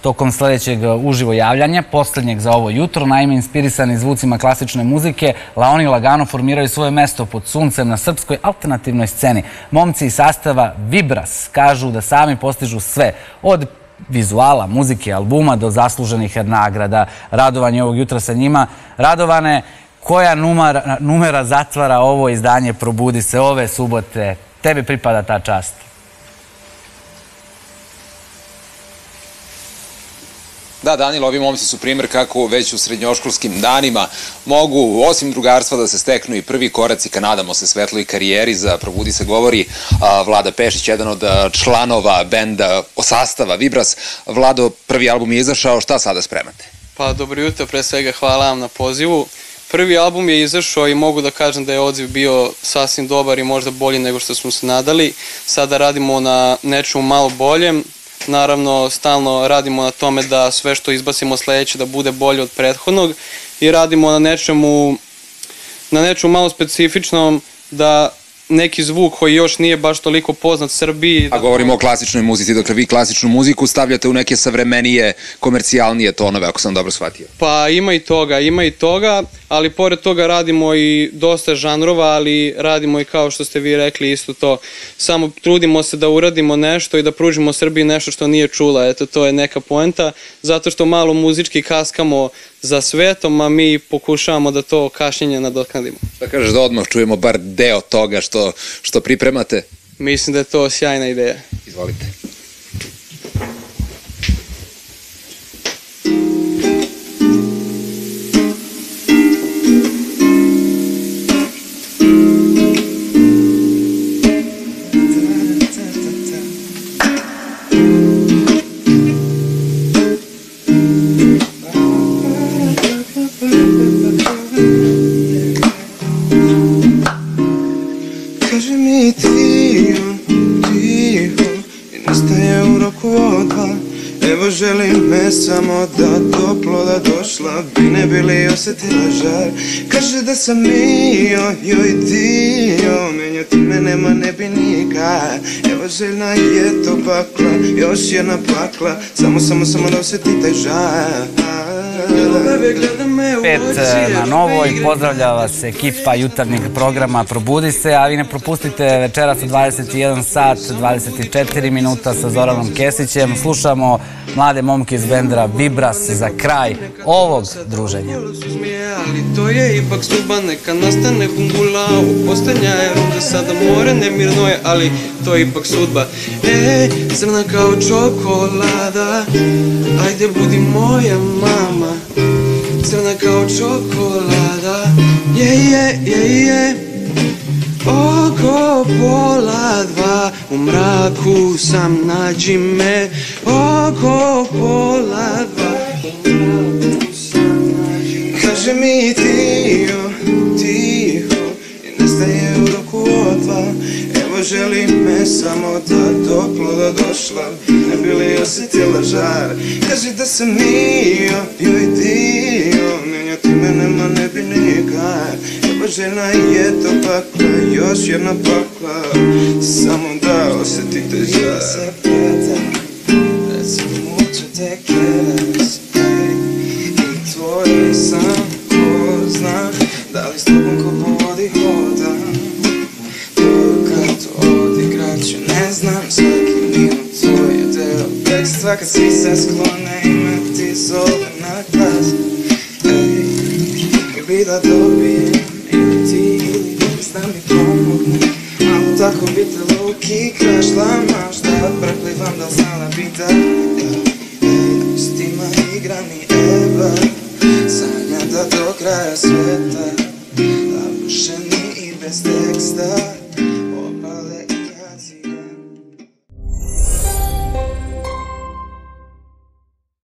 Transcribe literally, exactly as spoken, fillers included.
tokom sledećeg uživo javljanja, poslednjeg za ovo jutro. Naime, inspirisani zvucima klasične muzike, Laoni lagano formiraju svoje mesto pod suncem na srpskoj alternativnoj sceni. Momci iz sastava Vibras kažu da sami postižu sve, od vizuala, muzike, albuma do zasluženih nagrada. Radovanje ovog jutra sa njima. Radovane, koja numera, numera zatvara ovo izdanje Probudi se ove subote? Tebi pripada ta čast. Da, Danilo, ovi momci su primjer kako već u srednjoškolskim danima mogu, osim drugarstva, da se steknu i prvi koraci ka, nadamo se, svetloj karijeri. Za Probudi se govori Vlada Pešić, jedan od članova benda, sastava Vibras. Vlado, prvi album je izašao, šta sada spremate? Pa, dobro jutro, pre svega hvala vam na pozivu. Prvi album je izašao i mogu da kažem da je odziv bio sasvim dobar i možda bolji nego što smo se nadali. Sada radimo na nečemu malo boljem. Naravno, stalno radimo na tome da sve što izbacimo sledeće da bude bolje od prethodnog i radimo na nečemu, na nečemu malo specifičnom, da neki zvuk koji još nije baš toliko poznat Srbiji. A govorimo o klasičnoj muzici, dakle vi klasičnu muziku stavljate u neke savremenije, komercijalnije tonove, ako sam dobro shvatio. Pa ima i toga, ima i toga, ali pored toga radimo i dosta žanrova, ali radimo i, kao što ste vi rekli, isto to. Samo trudimo se da uradimo nešto i da pružimo Srbiji nešto što nije čula. Eto, to je neka poenta, zato što malo muzički kaskamo za svetom, a mi pokušavamo da to kašnjenje nadoknadimo. Da kažeš da odmah čujemo bar deo toga što, što pripremate? Mislim da je to sjajna ideja. Izvolite. Kaži mi tiho, tiho i nastaje u roku od dva. Evo želim me samo da toplo da došla bi, ne bi li osjetila žar. Kaže da sam mio, joj dio, menjati me nema ne bi nikad. Evo željna je to pakla, još jedna pakla, samo, samo, samo da osjeti taj žar. Pet na Novoj, pozdravlja vas ekipa jutarnjeg programa Probudi se, a vi ne propustite večeras u dvadeset i jedan sat, dvadeset i četiri minuta sa Zoranom Kesićem. Slušamo mlade momke iz benda Vibras za kraj ovog druženja. Ali to je ipak stuba, neka nastane bungula u postanja, jer ovde sada more nemirno je, ali to je ipak sudba. Ej, crna kao čokolada, ajde budi moja mama. Crna kao čokolada, je, je, je, je. Oko pola dva, u mraku sam, nađi me. Oko pola dva, u mraku sam, nađi me. Kaže mi tiho, tiho i nastaje u roku od dva. Evo želim me samo da toplo da došla, ne bi li osjetila žar. Kaže da sam mio, joj dio, menjati me nema ne bi nikad. Evo željna je to pakla, još jedna pakla, samo da osjetite žar. Se prata, recimo mucho te quedas, i tvoj sam, ko zna, da li s tobom ko po vodi hodam. Ne znam, svaki minut tvoj je deo bekstva, kad svi se sklone i me ti zove na glas. Ej, ili da dobijem, ili ti, ili da mi pomogne. Malo tako bi te low-key krašla, možda preplivam da znala bi da. Ej, s tima igra mi Eva, sanja da do kraja sveta, a bušeni i bez teksta.